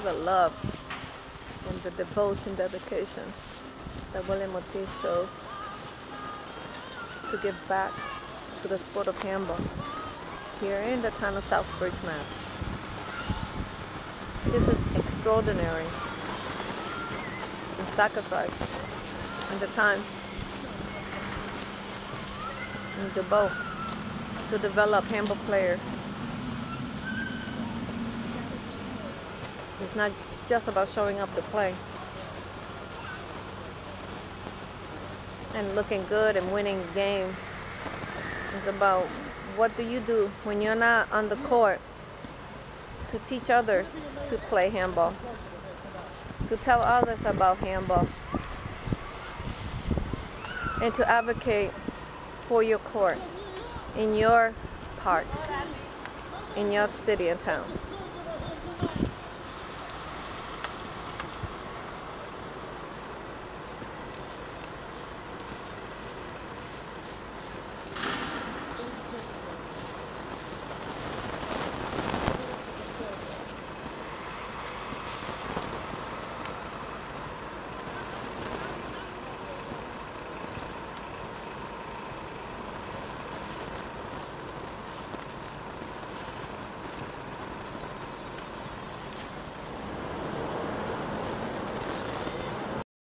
the love and the devotion, dedication that William Ortiz shows to give back to the sport of handball here in the town of Southbridge, Mass. This is extraordinary and sacrifice and the time and the both to develop handball players. It's not just about showing up to play and looking good and winning games. It's about what do you do when you're not on the court to teach others to play handball, to tell others about handball, and to advocate for your courts in your parks, in your city and town.